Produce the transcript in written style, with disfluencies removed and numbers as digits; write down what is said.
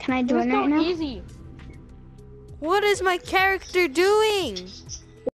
Can I It was join so right now? easy. What is my character doing?